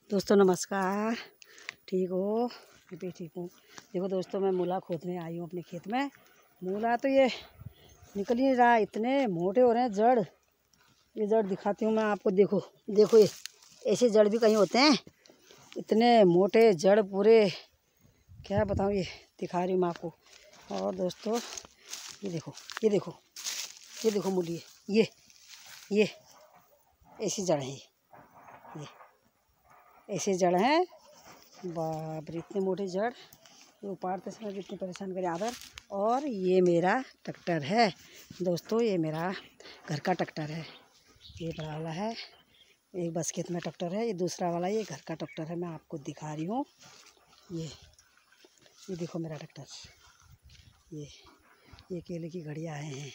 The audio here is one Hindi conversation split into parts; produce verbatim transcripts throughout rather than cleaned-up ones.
दोस्तों नमस्कार, ठीक हो? मैं भी ठीक हूँ। देखो दोस्तों, मैं मूला खोदने आई हूँ अपने खेत में। मूला तो ये निकल ही नहीं रहा, इतने मोटे हो रहे हैं जड़। ये जड़ दिखाती हूँ मैं आपको। देखो देखो, ये ऐसे जड़ भी कहीं होते हैं, इतने मोटे जड़ पूरे। क्या बताऊँ, ये दिखा रही हूँ मैं आपको। और दोस्तों ये देखो, ये देखो, ये देखो मूली, ये ये ऐसी जड़ है, ये ऐसे जड़ हैं। बाप रे, इतने मोटे जड़, ये उपाड़ते समय कितनी परेशान करे आदर। और ये मेरा ट्रैक्टर है दोस्तों, ये मेरा घर का ट्रैक्टर है। ये बड़ा वाला है, एक बस खेत में ट्रैक्टर है। ये दूसरा वाला ये घर का ट्रैक्टर है, मैं आपको दिखा रही हूँ। ये ये देखो मेरा ट्रैक्टर, ये ये केले की घड़ियाँ आए हैं।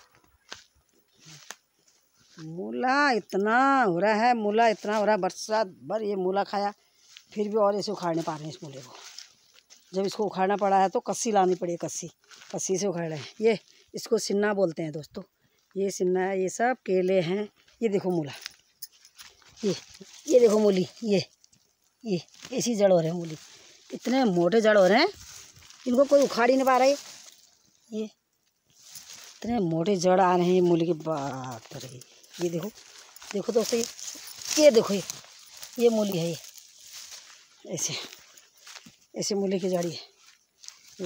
मूला इतना हो रहा है, मूला इतना हो रहा है, बरसात भर ये मूला खाया, फिर भी और ऐसे उखाड़ नहीं पा रहे हैं इस मूले को। जब इसको उखाड़ना पड़ा है तो कस्सी लानी पड़ी है, कस्सी कस्सी से उखाड़ रहे हैं। ये इसको सिन्ना बोलते हैं दोस्तों, ये सिन्ना है। ये सब केले हैं। ये देखो मूला, ये ये देखो मूली, ये ये ऐसी जड़ हो रहे हैं मूली, इतने मोटे जड़ हो रहे हैं, इनको कोई उखाड़ ही नहीं पा रहा है। ये इतने मोटे जड़ आ रहे हैं मूली की, बात रे। ये देखो देखो दोस्तों, ये ये देखो, ये ये मूली है, ये ऐसे ऐसे मूली की जड़ी है। ये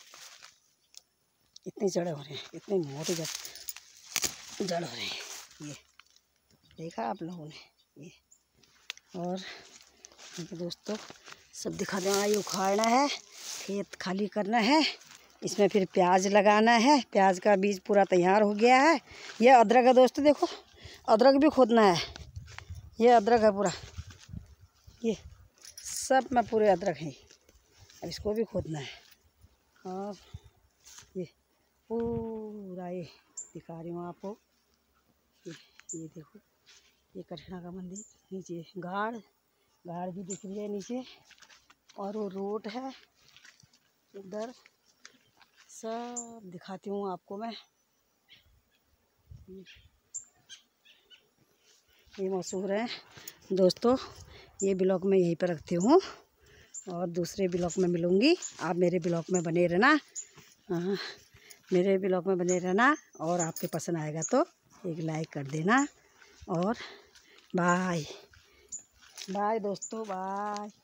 इतनी जड़ हो रहे हैं, इतने मोटे जड़ जड़ हो रहे हैं। ये देखा आप लोगों ने। ये और ये दोस्तों सब दिखा देना। ये उखाड़ना है, खेत खाली करना है, इसमें फिर प्याज लगाना है। प्याज का बीज पूरा तैयार हो गया है। ये अदरक है दोस्तों, देखो अदरक भी खोदना है। ये अदरक है पूरा, ये सब में पूरे अदरक है, अब इसको भी खोदना है। और ये पूरा ये दिखा रही हूँ आपको। ये ये देखो, ये कृष्णा का मंदिर, नीचे गाड़ गाड़ भी दिख रही है नीचे, और वो रोड है उधर। सब दिखाती हूँ आपको मैं। ये मशहूर है दोस्तों। ये ब्लॉग मैं यहीं पर रखती हूँ, और दूसरे ब्लॉग में मिलूँगी। आप मेरे ब्लॉग में बने रहना, हाँ मेरे ब्लॉग में बने रहना। और आपके पसंद आएगा तो एक लाइक कर देना। और बाय बाय दोस्तों, बाय।